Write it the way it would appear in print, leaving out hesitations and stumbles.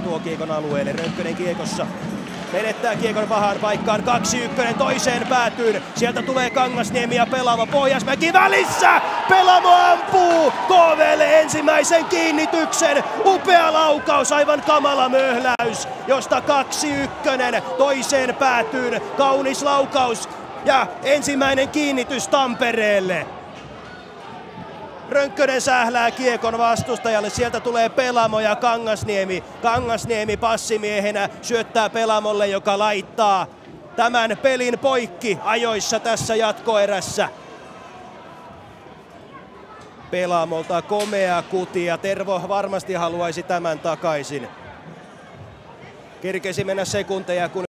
tuo kiekon alueelle. Rönkkönen kiekossa. Menettää kiekon pahaan paikkaan. 2-1 toiseen päätyyn. Sieltä tulee Kangasniemi ja Pelamo. Pohjasmäki välissä! Pelamo ampuu KV:lle ensimmäisen kiinnityksen. Upea laukaus, aivan kamala möhläys, josta 2-1 toiseen päätyyn. Kaunis laukaus ja ensimmäinen kiinnitys Tampereelle. Rönkkönen sählää kiekon vastustajalle, sieltä tulee Pelamo ja Kangasniemi. Kangasniemi passimiehenä syöttää Pelamolle, joka laittaa tämän pelin poikki ajoissa tässä jatkoerässä. Pelamolta komea kuti ja Tervo varmasti haluaisi tämän takaisin. Kerkesi mennä sekunteja kun